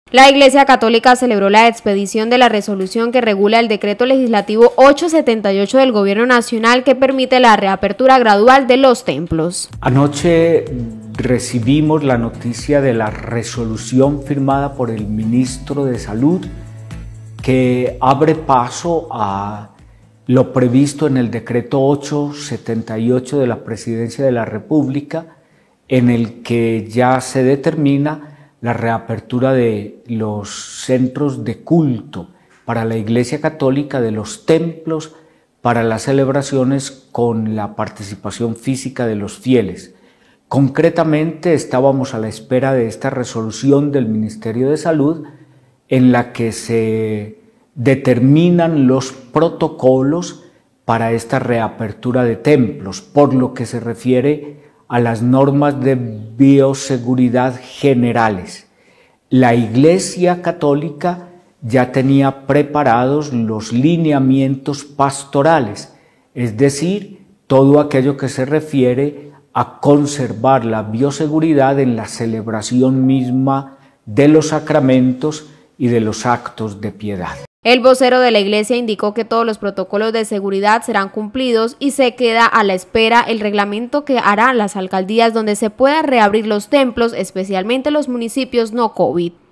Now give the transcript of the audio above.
La Iglesia Católica celebró la expedición de la resolución que regula el decreto legislativo 878 del Gobierno Nacional que permite la reapertura gradual de los templos. Anoche recibimos la noticia de la resolución firmada por el Ministro de Salud que abre paso a lo previsto en el decreto 878 de la Presidencia de la República, en el que ya se determina la reapertura de los centros de culto para la Iglesia Católica, de los templos, para las celebraciones con la participación física de los fieles. Concretamente, estábamos a la espera de esta resolución del Ministerio de Salud en la que se determinan los protocolos para esta reapertura de templos, por lo que se refiere a las normas de bioseguridad generales. La Iglesia Católica ya tenía preparados los lineamientos pastorales, es decir, todo aquello que se refiere a conservar la bioseguridad en la celebración misma de los sacramentos y de los actos de piedad. El vocero de la Iglesia indicó que todos los protocolos de seguridad serán cumplidos y se queda a la espera el reglamento que harán las alcaldías donde se pueda reabrir los templos, especialmente los municipios no COVID.